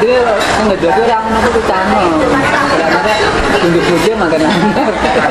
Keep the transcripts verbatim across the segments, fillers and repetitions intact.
Jadi nggak jadi orang aku tuh cano. Karena tunggu puja makan anggar.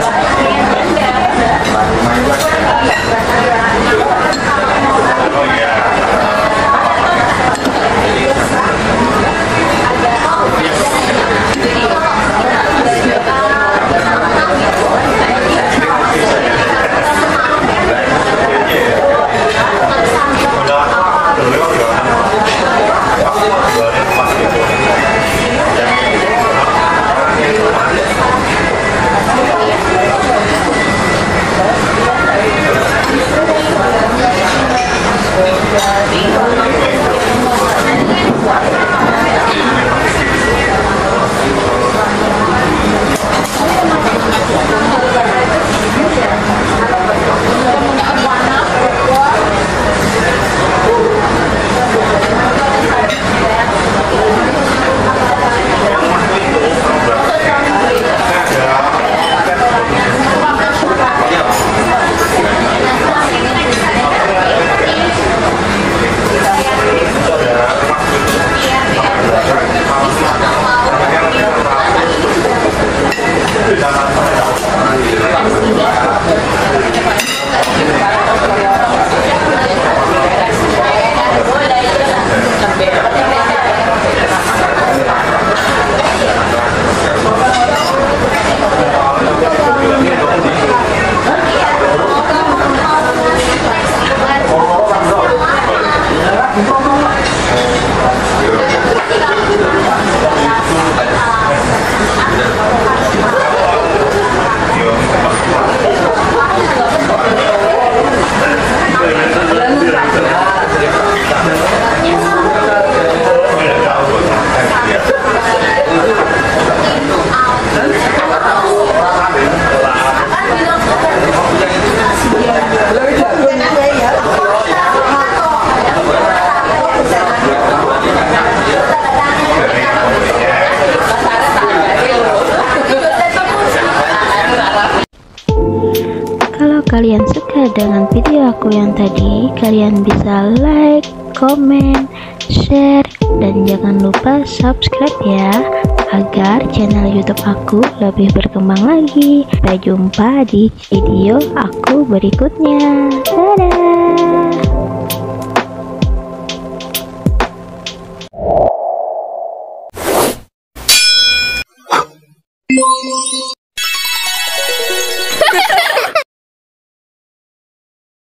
Kalian suka dengan video aku yang tadi, kalian bisa like, komen, share, dan jangan lupa subscribe ya, agar channel YouTube aku lebih berkembang lagi. Sampai jumpa di video aku berikutnya. Dadah.